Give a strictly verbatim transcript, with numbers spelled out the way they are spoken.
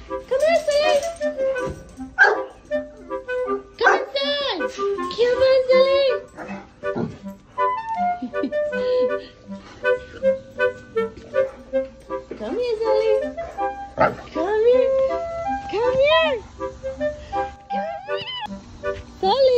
Come here, Sulley. Come inside. Come on, Sulley. Come here, Sulley. Come here. Come here. Come here. Sulley.